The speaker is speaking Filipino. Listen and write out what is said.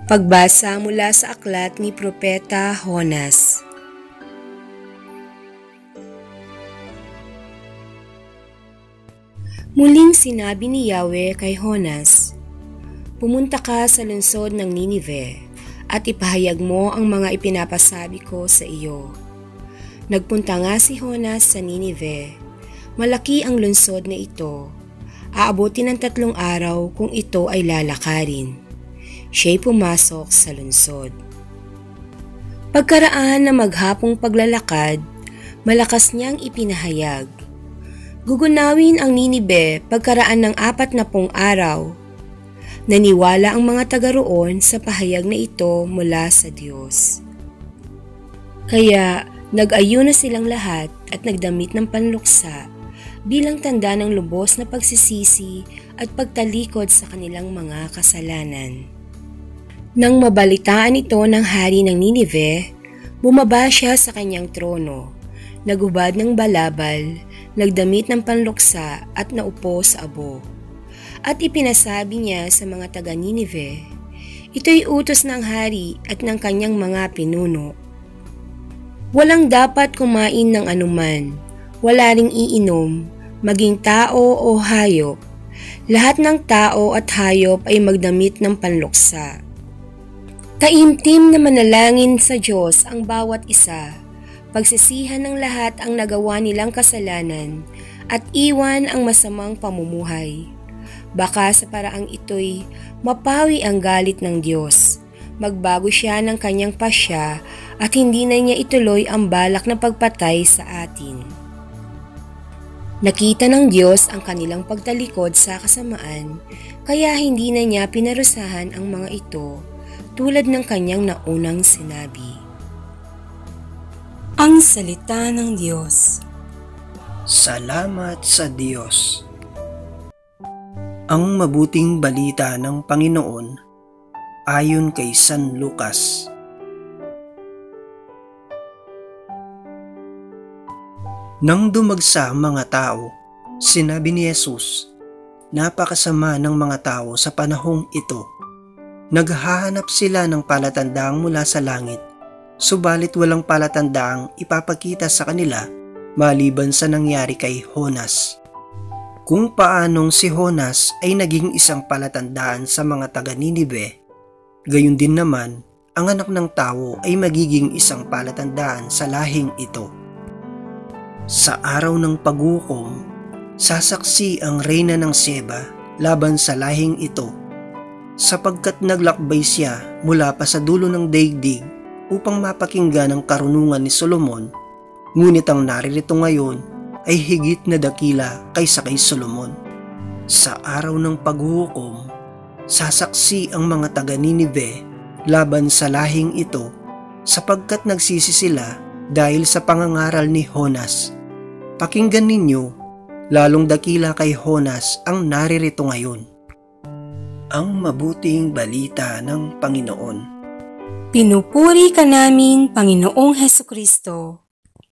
Pagbasa mula sa aklat ni Propeta Jonas. Muling sinabi ni Yahweh kay Jonas, "Pumunta ka sa lungsod ng Ninive at ipahayag mo ang mga ipinapasabi ko sa iyo." Nagpunta nga si Jonas sa Ninive. Malaki ang lungsod na ito. Aabutin ng 3 araw kung ito ay lalakarin. Siya'y pumasok sa lungsod. Pagkaraan na maghapong paglalakad, malakas niyang ipinahayag. Gugunawin ang Ninive pagkaraan ng 40 araw. Naniwala ang mga taga roon sa pahayag na ito mula sa Diyos. Kaya nag-ayuno silang lahat at nagdamit ng panluksa bilang tanda ng lubos na pagsisisi at pagtalikod sa kanilang mga kasalanan. Nang mabalitaan ito ng hari ng Ninive, bumaba siya sa kanyang trono, naghubad ng balabal, nagdamit ng panluksa at naupo sa abo. At ipinasabi niya sa mga taga Ninive, ito'y utos ng hari at ng kanyang mga pinuno. Walang dapat kumain ng anuman, wala ring iinom, maging tao o hayop. Lahat ng tao at hayop ay magdamit ng panluksa. Taimtim na manalangin sa Diyos ang bawat isa, pagsisihan ng lahat ang nagawa nilang kasalanan at iwan ang masamang pamumuhay. Baka sa paraang ito'y mapawi ang galit ng Diyos, magbago siya ng kanyang pasya at hindi na niya ituloy ang balak na pagpatay sa atin. Nakita ng Diyos ang kanilang pagtalikod sa kasamaan, kaya hindi na niya pinarusahan ang mga ito, tulad ng kanyang naunang sinabi. Ang salita ng Diyos. Salamat sa Diyos. Ang mabuting balita ng Panginoon ayon kay San Lucas. Nang dumagsa ang mga tao, sinabi ni Jesus, napakasama ng mga tao sa panahong ito. Naghahanap sila ng palatandaang mula sa langit, subalit walang palatandaang ipapakita sa kanila maliban sa nangyari kay Jonas. Kung paanong si Jonas ay naging isang palatandaan sa mga taga Ninive, gayon din naman ang Anak ng Tao ay magiging isang palatandaan sa lahing ito. Sa araw ng paghukom, sasaksi ang reyna ng Sheba laban sa lahing ito, sapagkat naglakbay siya mula pa sa dulo ng daigdig upang mapakinggan ang karunungan ni Solomon, ngunit ang naririto ngayon ay higit na dakila kaysa kay Solomon. Sa araw ng paghukom, sasaksi ang mga taga Ninive laban sa lahing ito, sapagkat nagsisi sila dahil sa pangangaral ni Jonas. Pakinggan ninyo, lalong dakila kay Jonas ang naririto ngayon. Ang mabuting balita ng Panginoon. Pinupuri ka namin, Panginoong Hesukristo.